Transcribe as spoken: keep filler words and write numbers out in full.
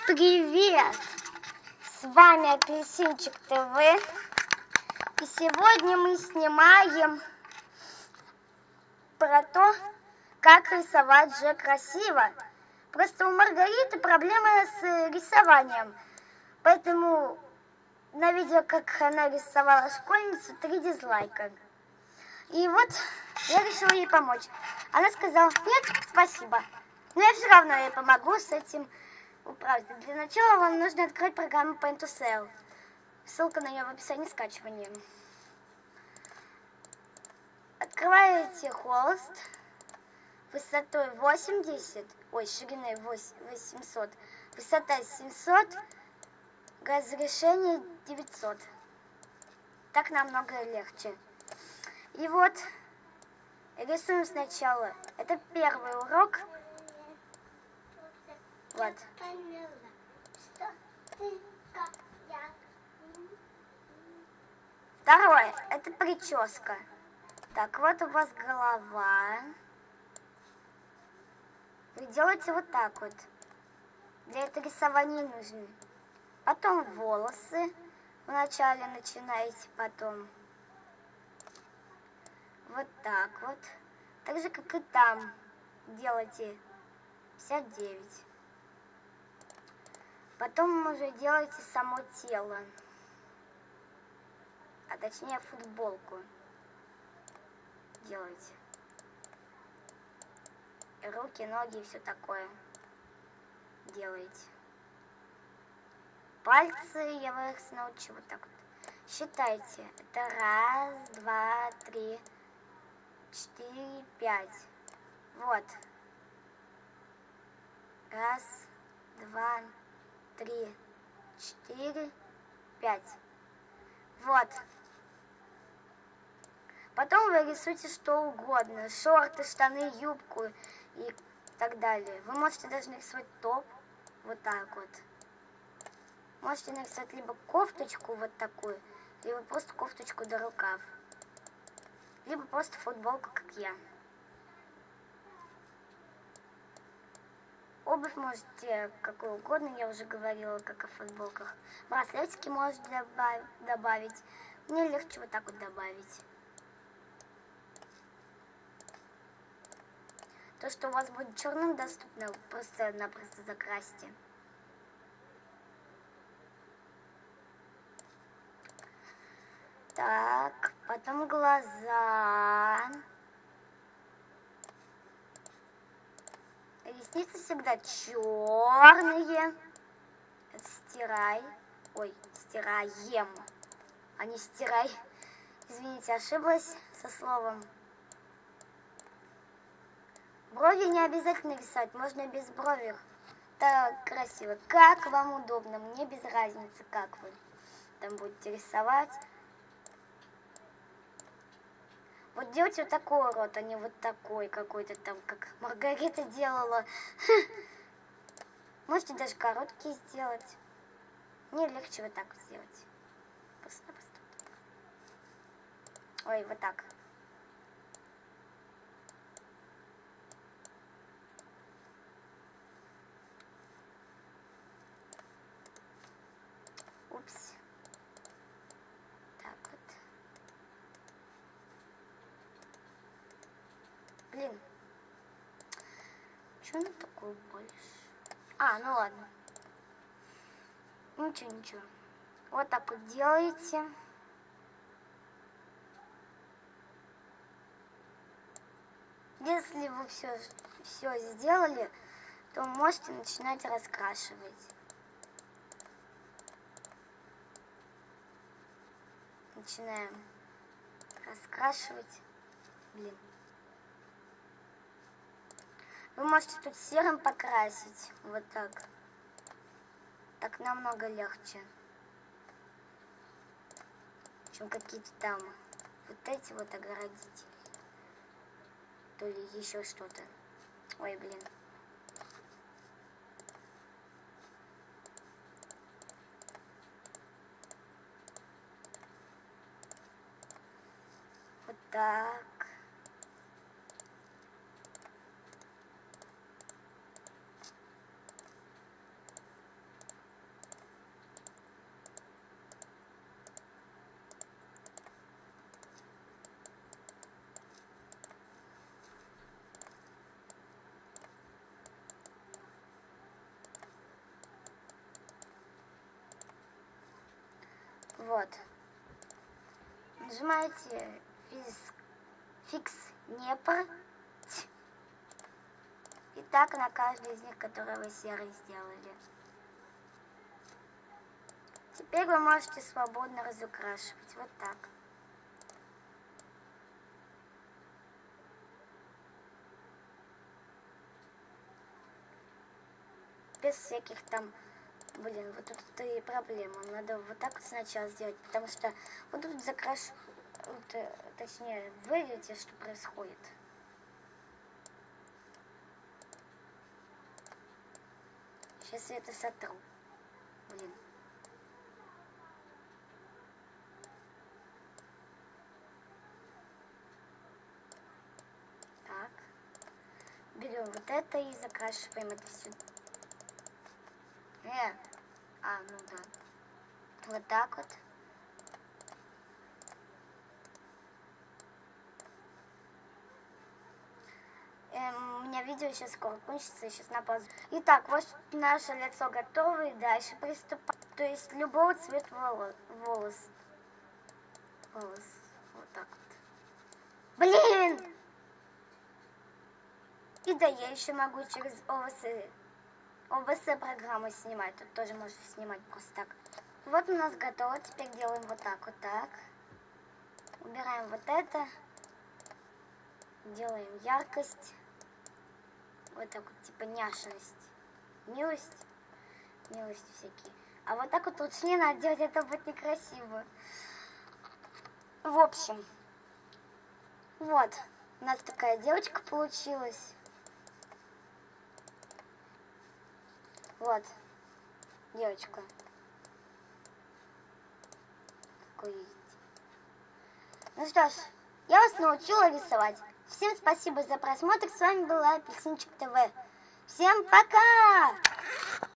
Привет! С вами Апельсинчик ТВ. И сегодня мы снимаем про то, как рисовать же красиво. Просто у Маргариты проблемы с рисованием. Поэтому на видео, как она рисовала школьницу, три дизлайка. И вот я решила ей помочь. Она сказала: нет, спасибо. Но я все равно ей помогу с этим управиться. Для начала вам нужно открыть программу Paint to Sell. Ссылка на нее в описании скачивания. Открываете холст высотой восемьдесят, ой, шириной восемьсот, высота семьсот, разрешение девятьсот. Так намного легче. И вот рисуем сначала. Это первый урок. Вот. Второе. Это прическа. Так, вот у вас голова. Вы делаете вот так вот. Для этого рисования нужны. Потом волосы. Вначале начинаете, потом вот так вот. Так же, как и там. Делайте пятьдесят девять. Потом уже делаете само тело. А точнее футболку. Делайте. Руки, ноги и все такое. Делаете. Пальцы я вас научу вот так вот. Считайте. Это раз, два, три, четыре, пять. Вот. Раз, два, три, четыре, пять. Вот. Потом вы рисуете что угодно. Шорты, штаны, юбку и так далее. Вы можете даже нарисовать топ. Вот так вот. Можете нарисовать либо кофточку вот такую, либо просто кофточку до рукав. Либо просто футболку, как я. Обувь можете какую угодно, я уже говорила, как о футболках. Браслетики можете добав добавить. Мне легче вот так вот добавить. То, что у вас будет черным доступно, просто-напросто закрасьте. Так, потом глаза. Ресницы всегда черные. Это стирай. Ой, стираем. А не стирай. Извините, ошиблась со словом. Брови не обязательно рисовать, можно без брови. Так красиво. Как вам удобно. Мне без разницы, как вы там будете рисовать. Вот делайте вот такой рот, а не вот такой какой-то там, как Маргарита делала. Можете даже короткие сделать. Мне легче вот так сделать. Просто, просто. Ой, вот так. Упс. Так вот. Блин. Что она такое больше? А, ну ладно. Ничего, ничего. Вот так вот делаете. Если вы все, все сделали, то можете начинать раскрашивать. Начинаем раскрашивать. Блин. Вы можете тут серым покрасить. Вот так. Так намного легче. Чем какие-то там вот эти вот оградители. То ли еще что-то. Ой, блин. Вот так. Вот. Нажимаете фикс Днепр. И так на каждый из них, которые вы серый сделали. Теперь вы можете свободно разукрашивать. Вот так. Без всяких там, блин, вот тут и проблема. Надо вот так вот сначала сделать, потому что вот тут закрашу, вот, точнее, вы видите, что происходит. Сейчас я это сотру. Блин. Так. Берем вот это и закрашиваем это сюда. Э, а, ну да. Вот так вот. Эм, у меня видео сейчас скоро кончится, сейчас на паузу. Итак, вот наше лицо готово, и дальше приступаем. То есть любого цвета волос. Волос. Волос. Вот так вот. Блин! И да, я еще могу через о бэ эс, о бэ эс программу снимать. Тут тоже можно снимать просто так. Вот у нас готово. Теперь делаем вот так, вот так. Убираем вот это. Делаем яркость. Вот так вот, типа няшность. Милость. Милость всякие. А вот так вот лучше не надо делать, это будет некрасиво. В общем. Вот. У нас такая девочка получилась. Вот. Девочка. Какой видите. Ну что ж, я вас научила рисовать. Всем спасибо за просмотр. С вами была Апельсинчик ТВ. Всем пока!